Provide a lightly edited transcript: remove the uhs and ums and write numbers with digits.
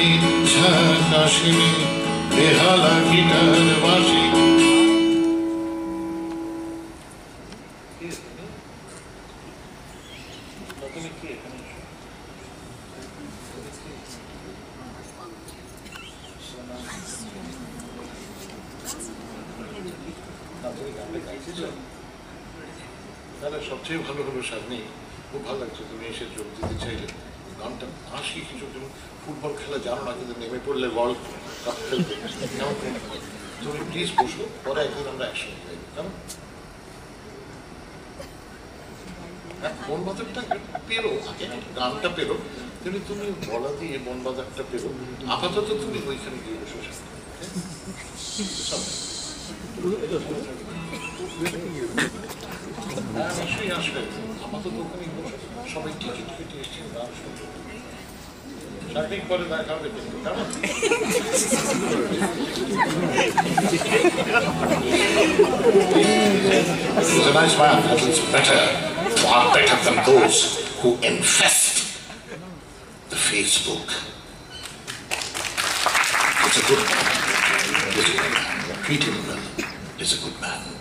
ইচ্ছা কাশিনী বেহালা গিটার বাঁশি। তাহলে সবচেয়ে ভালো হলো সামনে, খুব ভালো লাগছে তুমি এসে যোগ দিতে চাইলে। গানটা না শিখেছো, তুমি ফুটবল খেলা জানো না, কিন্তু নেমে পড়লে বল কাপ খেলতে তুমি প্লিজ বসো, পরে একদিন আমরা একসঙ্গে যাইব, কেমন? বনবাজারটা পেরো, গানটা পেরো, কিন্তু তুমি বলা দিয়ে বনবাজারটা পেরো। আপাতত তুমি ওইখানে গিয়ে বসে নিশ্চয়ই আসবে, আপাতত ওখানে বসে সবাই টিকিট কেটে এসছে গান শুনতে। সার্বিক পরে দেখা হবে কিন্তু, কেমন? He's a nice man, but it's better, far better than those who infest the Facebook. It's a good man. Treat him well. He's a good man.